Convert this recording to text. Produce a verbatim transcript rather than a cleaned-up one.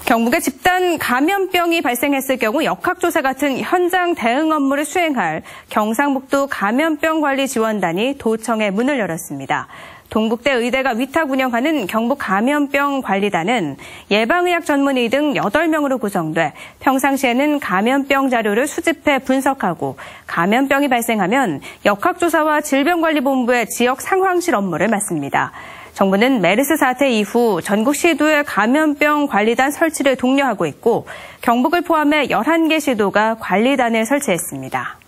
경북에 집단 감염병이 발생했을 경우 역학조사 같은 현장 대응 업무를 수행할 경상북도 감염병관리지원단이 도청에 문을 열었습니다. 동국대 의대가 위탁 운영하는 경북감염병관리단은 예방의학 전문의 등 여덟 명으로 구성돼 평상시에는 감염병 자료를 수집해 분석하고 감염병이 발생하면 역학조사와 질병관리본부의 지역 상황실 업무를 맡습니다. 정부는 메르스 사태 이후 전국 시도의 감염병 관리단 설치를 독려하고 있고 경북을 포함해 열한 개 시도가 관리단을 설치했습니다.